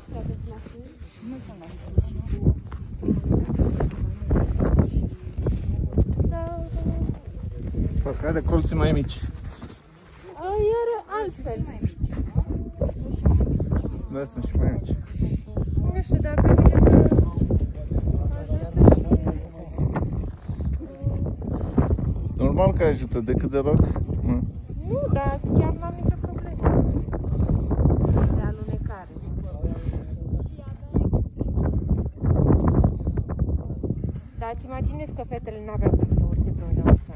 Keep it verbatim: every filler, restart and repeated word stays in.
Nu sunt mai mici. Pe care colții mai mici? Iar altfel. Da, sunt și mai mici. Nu știu, dar pe mine mă ajută și... Normal că ajută, decât deloc. Nu, nu, dar chiar n-am nicio problemă de alunecare. Dar îți imaginezi că fetele n-aveau cum să urce pe undeva.